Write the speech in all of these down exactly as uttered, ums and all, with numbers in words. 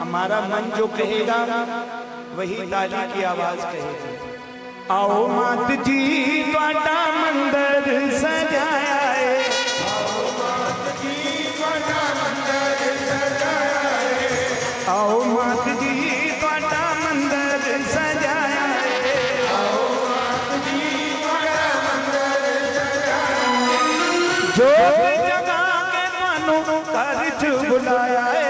हमारा मन जो कहेगा वही ताली की आवाज कहेगी। आओ मात जी तुहाडा मंदिर सजाया है, आओ मात जी तुहाडा मंदिर सजाया है, आओ मात जी तुहाडा मंदिर सजाया है, आओ मात जी तुहाडा मंदिर सजाया है। जो जगह के मानो घर च बुलाया है,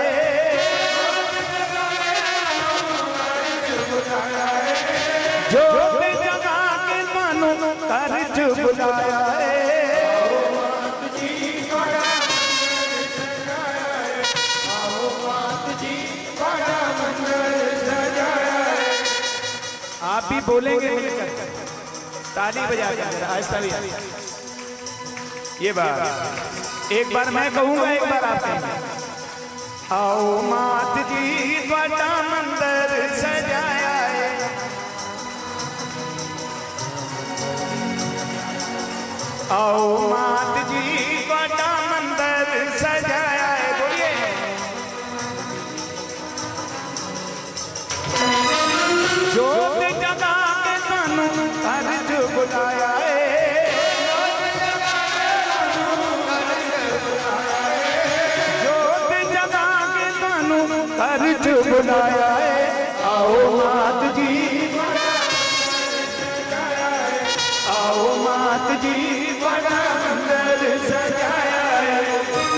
जो जगह के मानो घर च बुलाया है, आओ मात जी तुहाडा मंदिर सजाया है, आओ मात जी तुहाडा मंदिर सजाया है। आप भी बोलेंगे मिलकर, ताली बजा कर आहिस्ता भी। ये बात एक बार मैं कहूंगा, एक बार आप कहेंगे। आओ मात जी तुहाडा मंदिर सजाया है, आओ मात जी तुहाडा मंदिर सजाया है। बोलिए जो जगह के सानू घर च बुलाया है, जो जगह के सानू घर च बुलाया है, आओ मात जी आओ मात जी तुहाडा मंदिर सजाया है।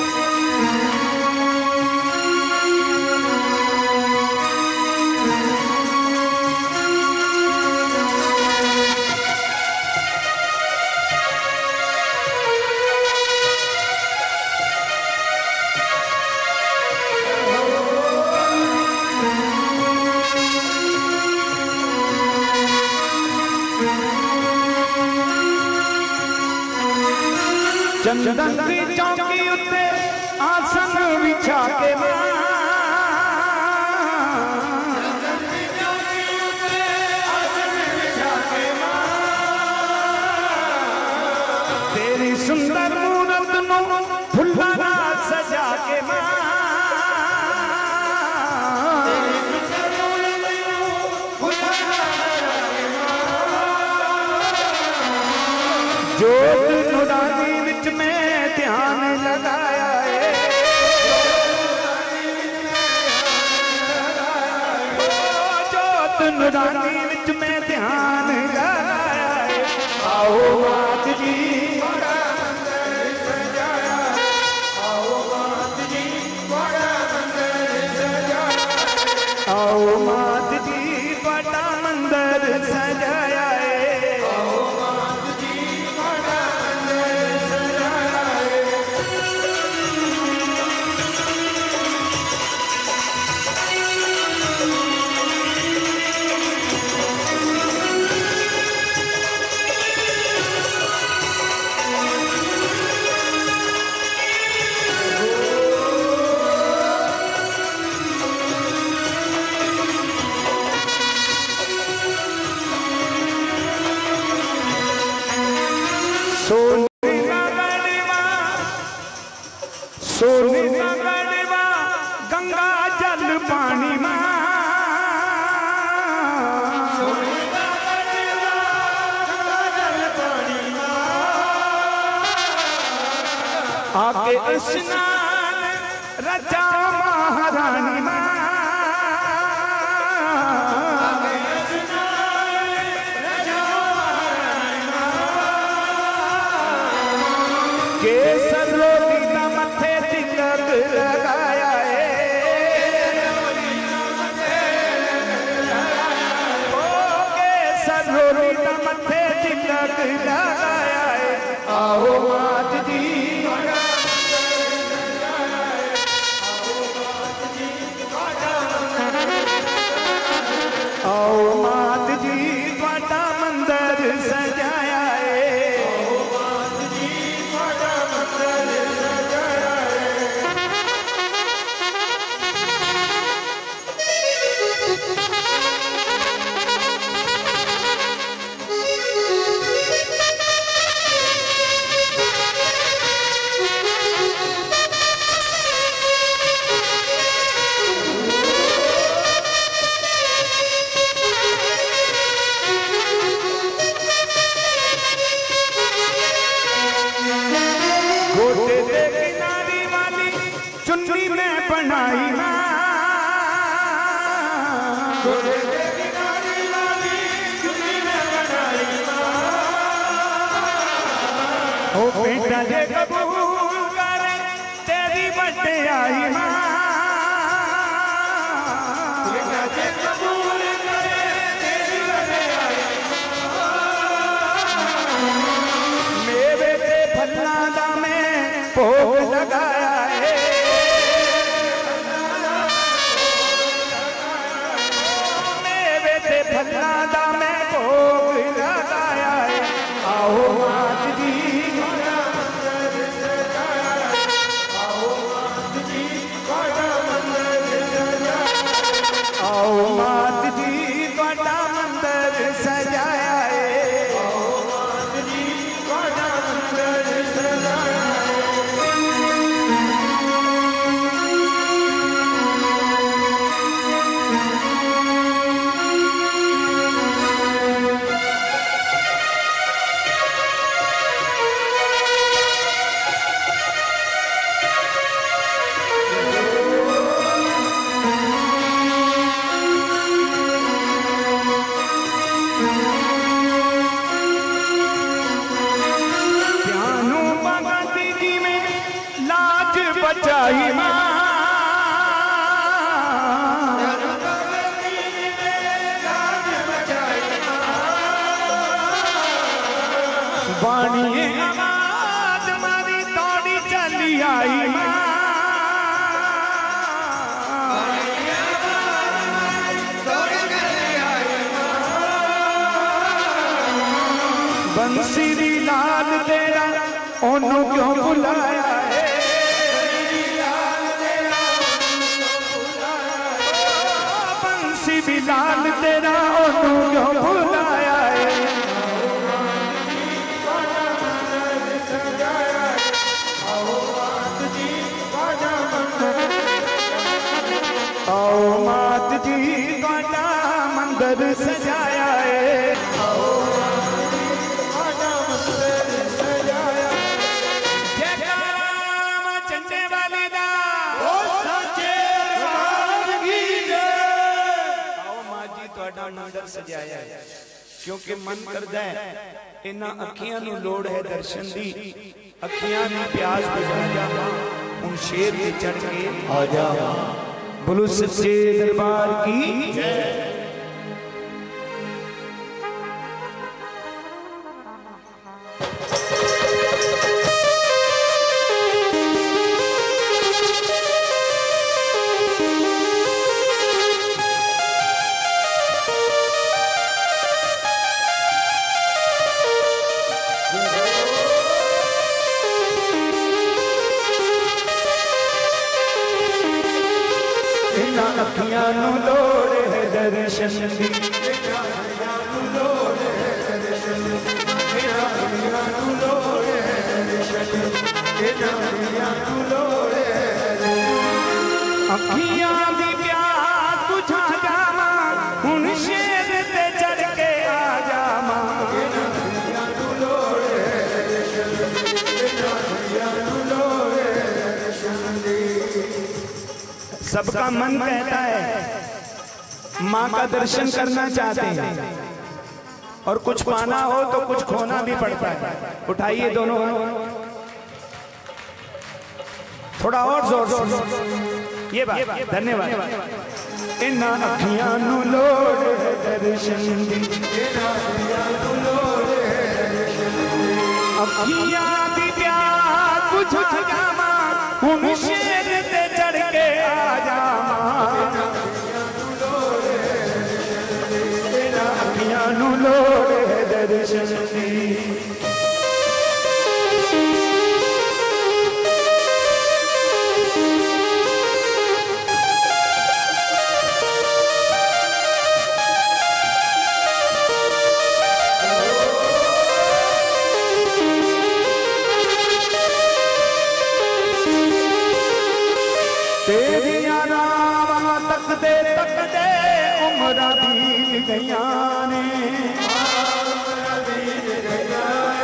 चंदन की चौकी उत्ते आसन बिछा के मां, तेरी सुंदर मूरत नु फुल्लां नाल सजा के मां, जोत नुरानी विच में ध्यान लगाया है, जोत नुरानी विच में ध्यान लगाया है। आओ मात जी तुहाडा मंदिर सजाया, आओ मात जी तुहाडा मंदिर सजाया, आओ मात जी तुहाडा मंदिर सजाया है, आओ मात जी तुहाडा मंदिर सजाया है। सोने का गढ़वा सोने का गढ़वा गंगा जल पानी मां, सोने का गढ़वा गंगा जल पानी मां, आके स्नान रचा महारानी मां, केसर रोटी का मथे तिलक लगाया है, ओ केसर रोटी का मथे तिलक लगाया है। आओ मात जी तुहाडा मंदिर सजाया है, चुन्नी में बनाई मां गोरे दे किनारे वाली चुन्नी में बनाई मां ओ बेटा जे कबूल करे तेरी बर्थडे आई मां बेटा जे कबूल करे तेरी बर्थडे आई मेरे ते फल्ला दा मैं भोग लगाया है मेरे ते फल्ला दा मैं भोग लगाया है आओ मात जी आओ मात जी बड़ा मंदिर सजाया है आओ मात जी बड़ा मंदिर सजाया बचाई मां बाणिए आवाज मारी दौड़ी चली आई मां बंसी दी लाल तेरा ओनू क्यों बुलाया है बिलाल तेरा ओनू क्यों बुलाया है आओ मात जी बड़ा मंदिर सजाया है आओ चंडे वाली दा मंदिर सजाया है क्योंकि मन करदा है इन्हां अखियां नूं लोड़ है दर्शन दी अखियां दी प्यास बुझा जावा हुण शेर ते चढ़ के आ जावा बोलो सच्चे दरबार की जय अखियां नूं लोड़ है दर्शन दी अखियां नूं लोड़ है दर्शन दी अखियां नूं लोड़ है दर्शन दी अखियां नूं लोड़ है अखियां दी प्यास बुझा जावां हुण शेर ते चढ़ के आ जावां अखियां नूं लोड़ है दर्शन दी अखियां नूं लोड़ है दर्शन दी सबका मन कहता है माँ का दर्शन करना चाहते हैं और कुछ पाना हो तो कुछ खोना भी पड़ता है उठाइए दोनों थोड़ा और जोर जोर ये बात धन्यवाद इन्ना अखियां नू लोड़ है दर्शन दी अखियां दी प्यास बुझा जावां हुण शेर ते चढ़ के आ जावां अखियां नू लोड़ है दर्शन दी तेरिया रावां तकदे तकदे उमरां बीत गईयां ने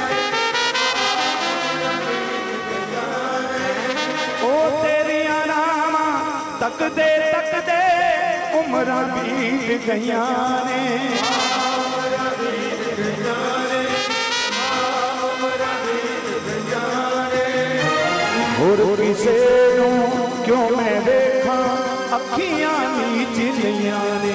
ओ तेरिया तकदे तकदे उमरां बीत गईयां ने होर किसे नूं क्यों मैं देखा अखियां नीच लईयां ने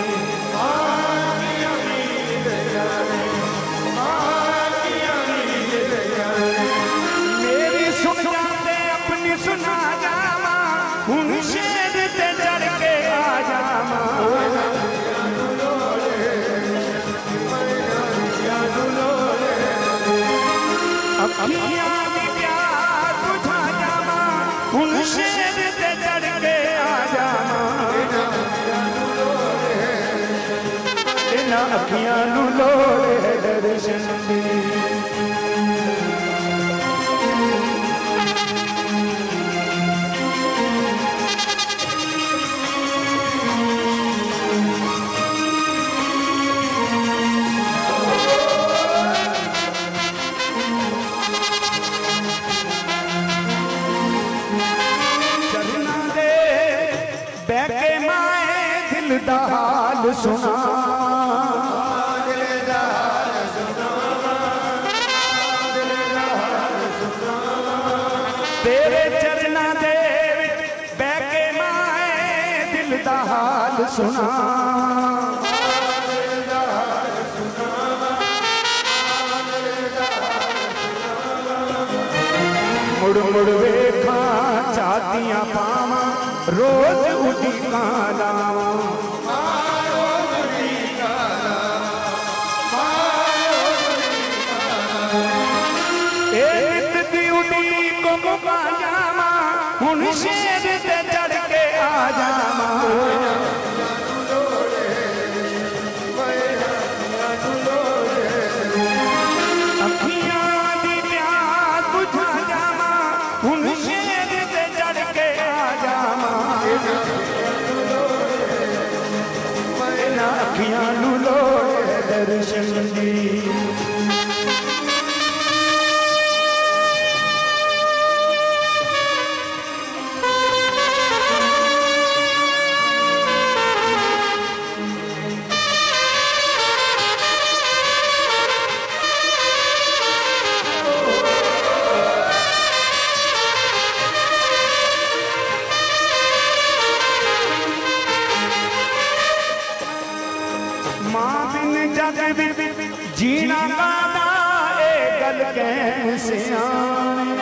मेरी सुन जाते अपनी सुना जावा हुण शेर ते चढ़ के आ जावा अखियां दी प्यार बुझा जावा हुण शेर ते चढ़ के आ जावा इन्हां अखियां नूं लोड़ है दर्शन दी बैके माए दिल दा हाल सुना तेरे चरना दे बैके माए दिल दा हाल सुना मुड़ मुड़ वेखा चातियां पावा रोज उठी कालावा एक दी उठी को मुका जावा हुण शेर ते चढ़ के आ जावा अखियां दी प्यास बुझा जावा हुण शेर ते चढ़ के आ जावा अखियां नूं लोड़ दर्शन दी जीना गाना ए गल कैसे आने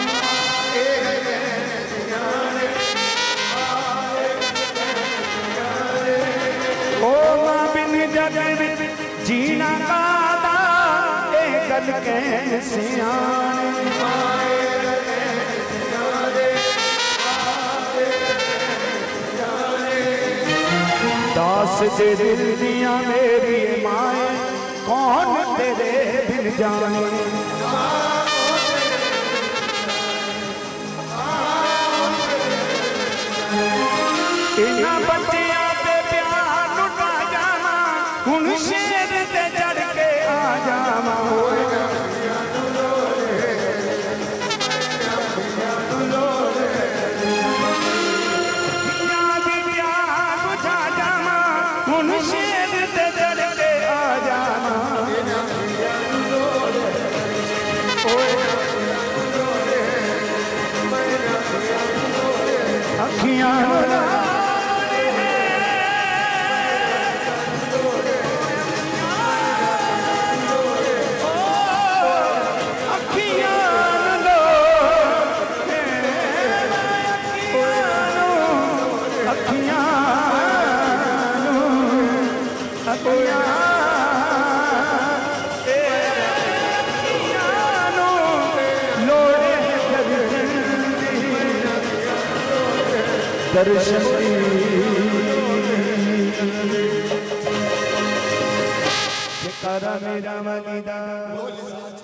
ओ मां बिन जग जीना गाना ए गल कैसे आने दास दे दिल दिया मेरी माए कौन तेरे दिल जाने इन्हां बच्चियां ते प्यार लुटा जावा हुण शेर ते चढ़ के आ जावा शेर ते चढ़ के आ जावा अखियां दर्शन करा मेरा वलीदा।